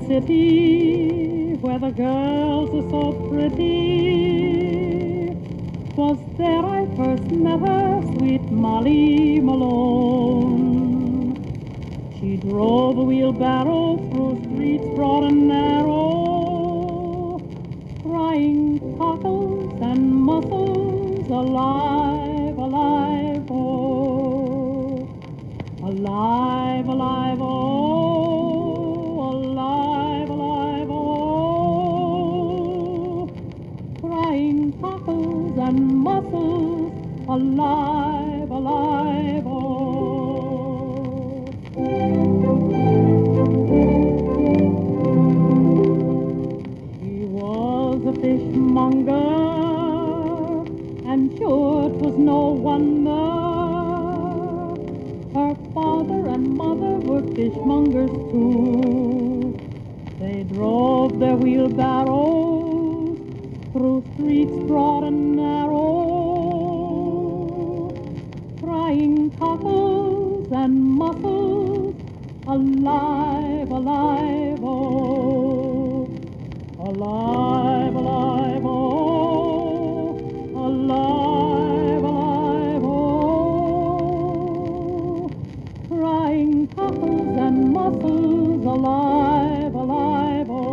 city where the girls are so pretty. 'Twas there I first met her, sweet Molly Malone. She drove a wheelbarrow through streets broad and narrow, crying cockles and mussels, alive, alive, oh, alive, alive, oh, alive, alive, oh, crying cockles and mussels, alive, alive, oh. She was a fishmonger, and sure 'twas no wonder. Her father and mother were fishmongers too. They drove their wheelbarrows through streets broad and narrow, crying cockles and mussels, alive, alive, oh, alive, alive, oh, alive, alive, oh, crying cockles and mussels, alive, alive, oh.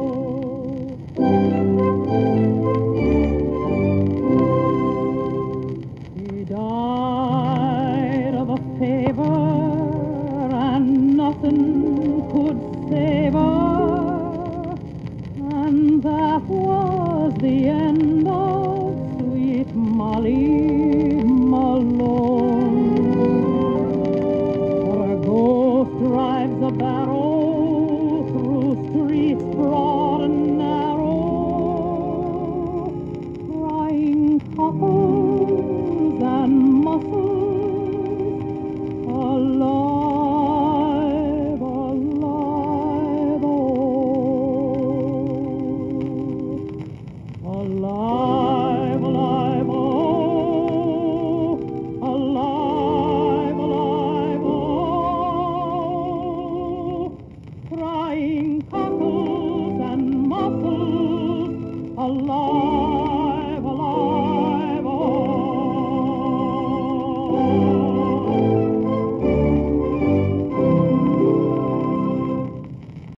He died of a fever, and nothing could save her, and that was the end of sweet Molly Malone. For a ghost drives a barrow through streets broad and narrow, crying cockles and mussels, alive, alive, oh, alive, alive, oh, alive, alive, oh, crying cockles and mussels, alive.